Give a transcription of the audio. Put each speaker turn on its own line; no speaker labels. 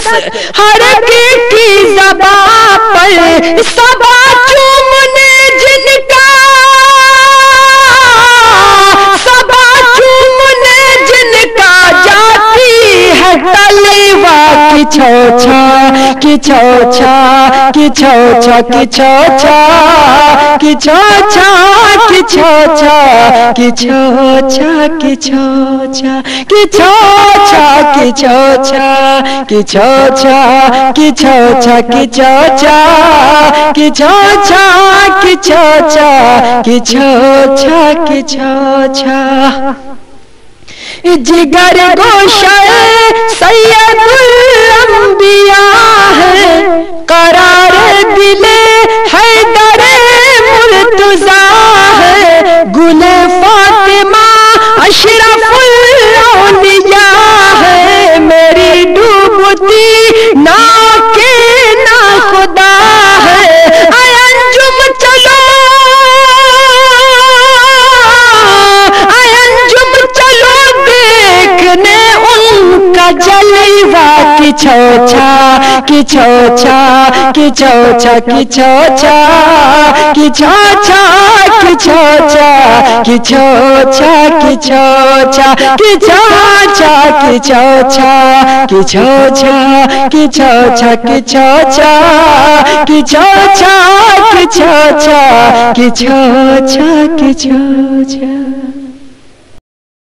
दस हर की ज़बां पर सबा चूमने जिनका, सबा चूमने जिनका जाती है तलवा की छोछा, की छोछा, की छोछा, की छोछा, की छोछा, की छोछा, की छोछा, की छोछा, की छोछा, की छोछा, की छोछा, की छोछा, की छोछा, की छोछा, की छोछा, की छोछा, की छोछा। जिगर गोशा सैयदुल अंबिया है, करार दिले हैदर मुर्तजा है, गुले फातिमा अशरफुल औलिया है, मेरी डूबती नाव के ना खुदा है। आय अंजुम चलो, आय अंजुम चलो देखने उनका जलवा की छोछा, की छोछा, की छोछा, की छोछा, की छोछा, की छोछा, की छोछा, की छोछा, की छोछा, की छोछा, की छोछा, की छोछा, की छोछा, की छोछा, की छोछा, की छोछा, की छोछा।